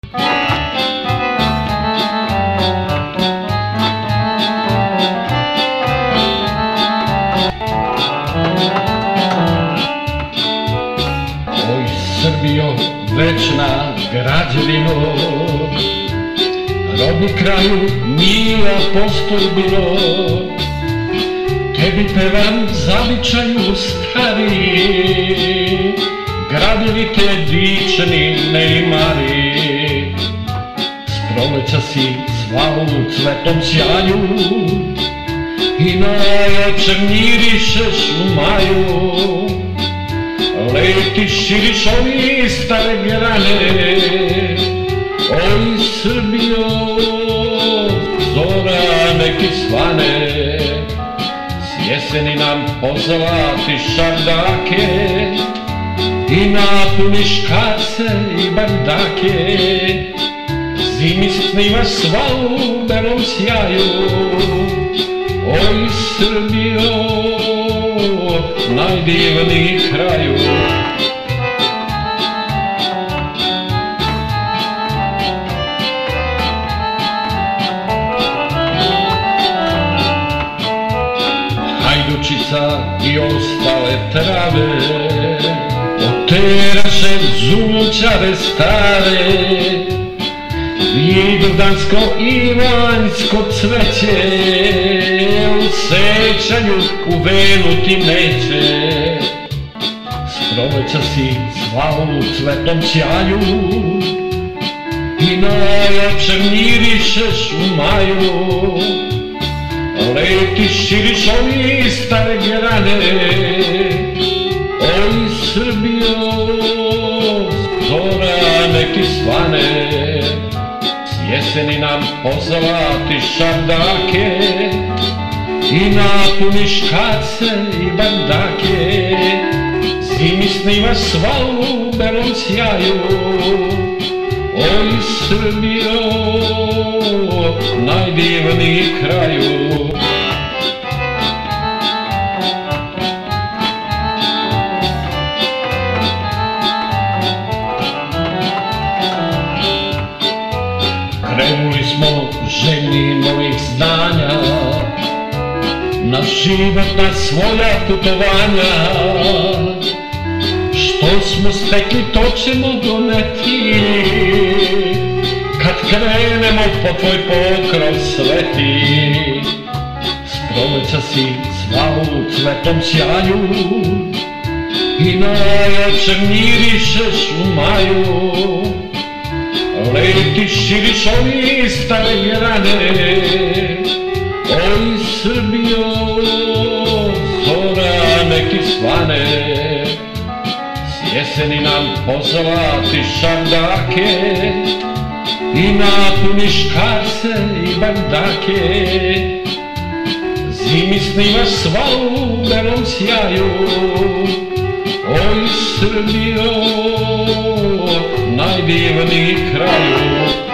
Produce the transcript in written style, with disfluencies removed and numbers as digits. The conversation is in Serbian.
Oj Srbijo, večna građevino, rodni kraju mila postorbino, tebi pevam zavičaju stari, gradovi te dični neimari. S proleća si sva u cvetom sjaju i najlepše mirišeš u maju. Leti širiš ovi stare grane, oj Srbijo, zora neki svane. S jeseni nam pozlatiš šardake i napuniš kace i bardake. Zimi snimaš sva u belom sjaju, oj Srbijo, najdivniji kraju. Hajdučica i ostale trave, oteraše zunčare stare, vidovdansko i vanjsko cveće u sećanju u venu ti neće. S proleća si sva u cvetom sjaju i najlepše mirišeš u maju. Leti širiš ovi stare grane, oj Srbijo, zora neki svane. S jeseni nam pozlatiš šardake i napuniš kace i bardake. Zimi snimaš sva u belom sjaju, oj Srbijo, najdivniji kraju. Krenuli smo željni novih znanja, na životna svoja putovanja. Što smo stekli to ćemo doneti, kad krenemo po tvoj pokrov sveti. S proleća si sva u cvetom sjaju i najlepše mirišeš u maju. Leti širiš ovi stare grane, oj Srbijo, zora neki svane. S jeseni nam pozlatiš šardake i napuniš kace i bardake. Zimi snimaš sva u belom sjaju, oj Srbijo, najdivniji kraju.